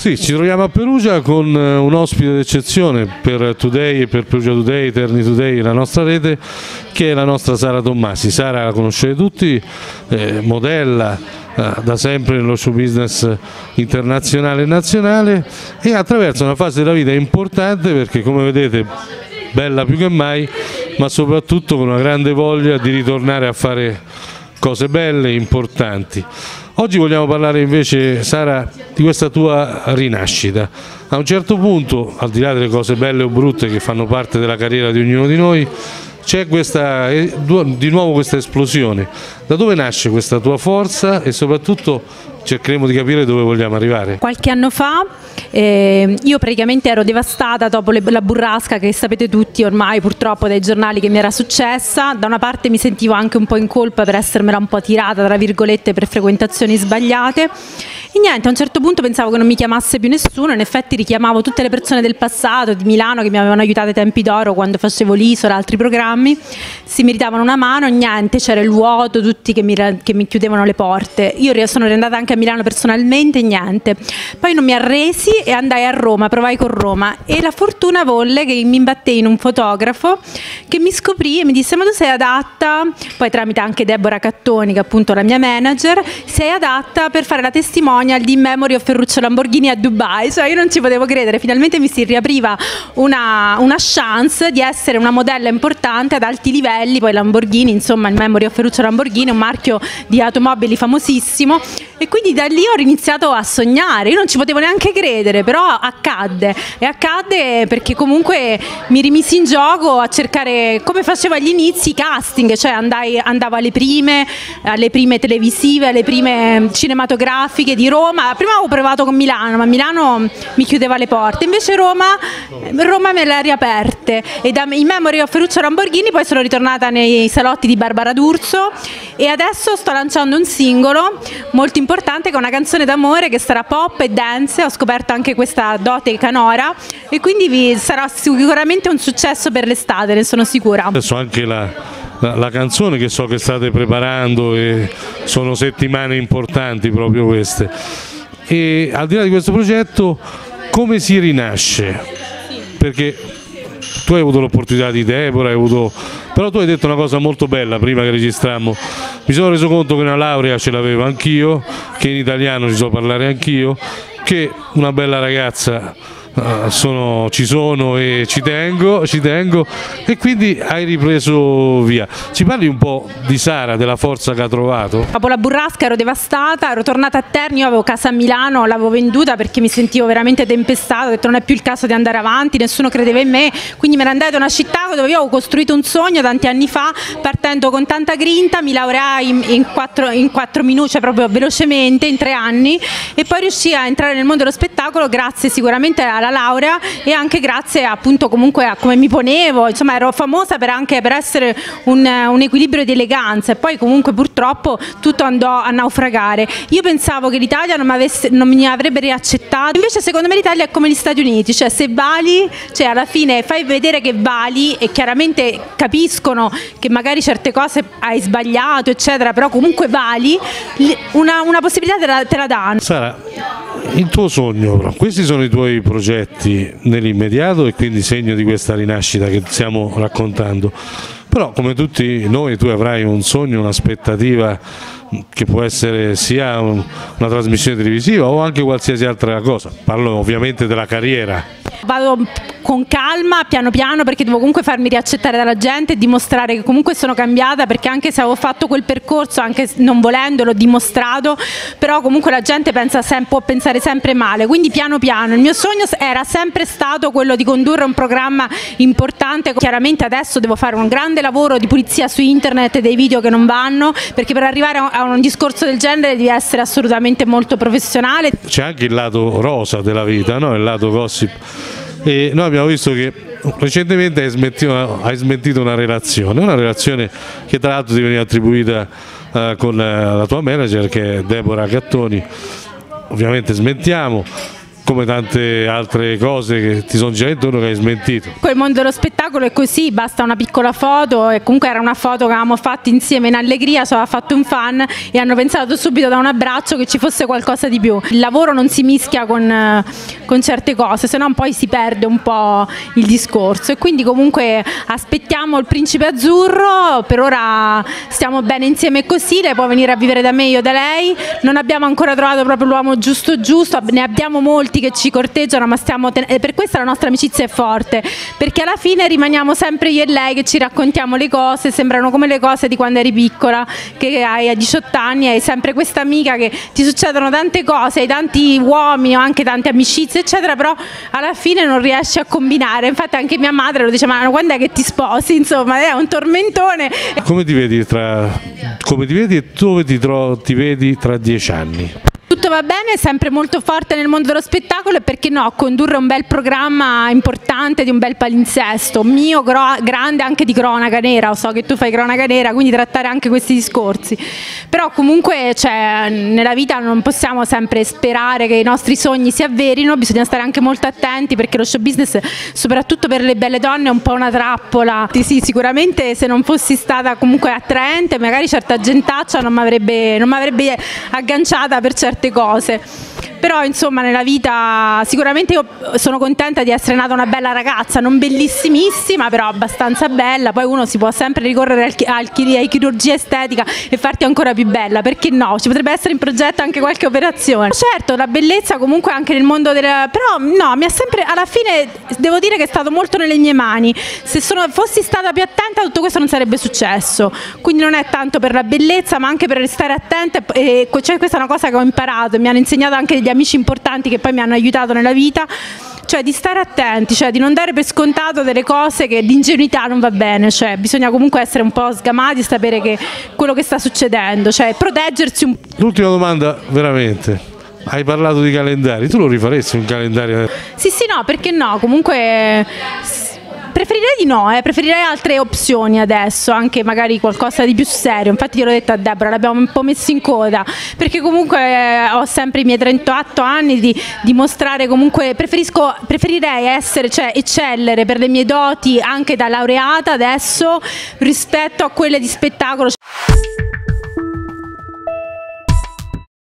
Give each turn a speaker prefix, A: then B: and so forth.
A: Sì, ci troviamo a Perugia con un ospite d'eccezione per Today e per Perugia Today, Terni Today, la nostra rete, che è la nostra Sara Tommasi. Sara la conoscete tutti, modella da sempre nello show business internazionale e nazionale, e attraverso una fase della vita importante perché, come vedete, bella più che mai, ma soprattutto con una grande voglia di ritornare a fare cose belle e importanti. Oggi vogliamo parlare invece, Sara, di questa tua rinascita. A un certo punto, al di là delle cose belle o brutte che fanno parte della carriera di ognuno di noi, c'è di nuovo questa esplosione. Da dove nasce questa tua forza e soprattutto cercheremo di capire dove vogliamo arrivare?
B: Qualche anno fa io praticamente ero devastata dopo la burrasca che sapete tutti ormai purtroppo dai giornali che mi era successa. Da una parte mi sentivo anche un po' in colpa per essermela un po' tirata tra virgolette per frequentazioni sbagliate e niente, a un certo punto pensavo che non mi chiamasse più nessuno. In effetti richiamavo tutte le persone del passato di Milano che mi avevano aiutato ai tempi d'oro quando facevo l'Isola, altri programmi, si meritavano una mano, niente, c'era il vuoto, tutti che mi chiudevano le porte. Io sono riandata anche a Milano personalmente, niente. Poi non mi arresi e andai a Roma, provai con Roma e la fortuna volle che mi imbattei in un fotografo che mi scoprì e mi disse: ma tu sei adatta, poi tramite anche Deborah Cattoni che è appunto la mia manager, sei adatta per fare la testimonial di In Memory of Ferruccio Lamborghini a Dubai. Cioè io non ci potevo credere, finalmente mi si riapriva una chance di essere una modella importante ad alti livelli. Poi Lamborghini, insomma, In Memory of Ferruccio Lamborghini, un marchio di automobili famosissimo, e quindi da lì ho iniziato a sognare. Io non ci potevo neanche credere, però accadde, e accadde perché comunque mi rimisi in gioco a cercare, come facevo agli inizi, i casting, cioè andavo alle prime televisive, alle prime cinematografiche di Roma. Prima avevo provato con Milano, ma Milano mi chiudeva le porte, invece Roma me le ha riaperte, e da In Memory of Ferruccio Lamborghini poi sono ritornata nei salotti di Barbara D'Urso e adesso sto lanciando un singolo molto importante che è una canzone d'amore che sarà pop e dance. Ho scoperto anche questa dote canora e quindi sarà sicuramente un successo per l'estate, ne sono sicura.
A: Adesso anche la canzone che so che state preparando, e sono settimane importanti proprio queste. E al di là di questo progetto, come si rinasce? Perché tu hai avuto l'opportunità di Deborah, però tu hai detto una cosa molto bella prima che registrammo. Mi sono reso conto che una laurea ce l'avevo anch'io, che in italiano ci so parlare anch'io, che una bella ragazza ci sono e ci tengo, e quindi hai ripreso via. Ci parli un po' di Sara, della forza che ha trovato?
B: Dopo la burrasca ero devastata, ero tornata a Terni, io avevo casa a Milano, l'avevo venduta perché mi sentivo veramente tempestata, ho detto non è più il caso di andare avanti, nessuno credeva in me, quindi me ne andai da una città dove io avevo costruito un sogno tanti anni fa, partendo con tanta grinta, mi laureai in 4 minuti, cioè proprio velocemente, in 3 anni, e poi riuscii a entrare nel mondo dello spettacolo grazie sicuramente alla laurea e anche grazie appunto comunque a come mi ponevo. Insomma, ero famosa anche per essere un equilibrio di eleganza, e poi comunque purtroppo tutto andò a naufragare. Io pensavo che l'Italia non mi avrebbe riaccettato, invece secondo me l'Italia è come gli Stati Uniti, cioè se vali, cioè alla fine fai vedere che vali e chiaramente capiscono che magari certe cose hai sbagliato eccetera, però comunque vali, una possibilità te la danno.
A: Sara, il tuo sogno, però, questi sono i tuoi progetti nell'immediato e quindi segno di questa rinascita che stiamo raccontando, però come tutti noi tu avrai un sogno, un'aspettativa che può essere sia una trasmissione televisiva o anche qualsiasi altra cosa. Parlo ovviamente della carriera.
B: Vado con calma, piano piano, perché devo comunque farmi riaccettare dalla gente e dimostrare che comunque sono cambiata, perché anche se avevo fatto quel percorso, anche non volendo, l'ho dimostrato, però comunque la gente può pensare sempre male, quindi piano piano. Il mio sogno era sempre stato quello di condurre un programma importante. Chiaramente adesso devo fare un grande lavoro di pulizia su internet dei video che non vanno, perché per arrivare a un discorso del genere devi essere assolutamente molto professionale.
A: C'è anche il lato rosa della vita, no? Il lato gossip. E noi abbiamo visto che recentemente hai smentito una relazione che tra l'altro ti veniva attribuita con la tua manager, che è Deborah Cattoni. Ovviamente smentiamo. come tante altre cose che ti sono già intorno che hai smentito.
B: Quel mondo dello spettacolo è così, basta una piccola foto, e comunque era una foto che avevamo fatto insieme in allegria, ci aveva fatto un fan e hanno pensato subito da un abbraccio che ci fosse qualcosa di più. Il lavoro non si mischia con certe cose, se no poi si perde un po' il discorso, e quindi comunque aspettiamo il principe azzurro. Per ora stiamo bene insieme così, lei può venire a vivere da me, io da lei. Non abbiamo ancora trovato proprio l'uomo giusto, ne abbiamo molti che ci corteggiano, ma per questo la nostra amicizia è forte, perché alla fine rimaniamo sempre io e lei che ci raccontiamo le cose, sembrano come le cose di quando eri piccola, che hai a 18 anni, hai sempre questa amica che ti succedono tante cose, hai tanti uomini o anche tante amicizie eccetera, però alla fine non riesci a combinare. Infatti anche mia madre lo dice, ma quando è che ti sposi? Insomma è un tormentone.
A: Come ti vedi e dove ti vedi tra 10 anni?
B: Tutto va bene, sempre molto forte nel mondo dello spettacolo, e perché no, condurre un bel programma importante di un bel palinsesto mio, grande, anche di cronaca nera. So che tu fai cronaca nera, quindi trattare anche questi discorsi. Però comunque nella vita non possiamo sempre sperare che i nostri sogni si avverino, bisogna stare anche molto attenti, perché lo show business, soprattutto per le belle donne, è un po' una trappola. Sì, sicuramente se non fossi stata comunque attraente, magari certa gentaccia non mi avrebbe agganciata per certe cose. Però insomma nella vita sicuramente io sono contenta di essere nata una bella ragazza, non bellissimissima, però abbastanza bella. Poi uno si può sempre ricorrere ai chirurgia estetica e farti ancora più bella, perché no? Ci potrebbe essere in progetto anche qualche operazione. Certo, la bellezza comunque anche nel mondo però no, mi ha sempre, alla fine devo dire che è stato molto nelle mie mani. Se fossi stata più attenta tutto questo non sarebbe successo, quindi non è tanto per la bellezza ma anche per restare attenta, e questa è una cosa che ho imparato, mi hanno insegnato anche degli amici importanti che poi mi hanno aiutato nella vita, cioè di stare attenti, cioè di non dare per scontato delle cose, che l'ingenuità non va bene, cioè bisogna comunque essere un po' sgamati e sapere che quello che sta succedendo, cioè proteggersi un po'.
A: L'ultima domanda, veramente. Hai parlato di calendari, tu lo rifaresti un calendario?
B: Sì, no, perché no? Comunque preferirei di no, preferirei altre opzioni adesso, anche magari qualcosa di più serio. Infatti gliel'ho detto a Deborah, l'abbiamo un po' messo in coda, perché comunque ho sempre i miei 38 anni di dimostrare, comunque preferirei essere, cioè eccellere per le mie doti anche da laureata adesso rispetto a quelle di spettacolo.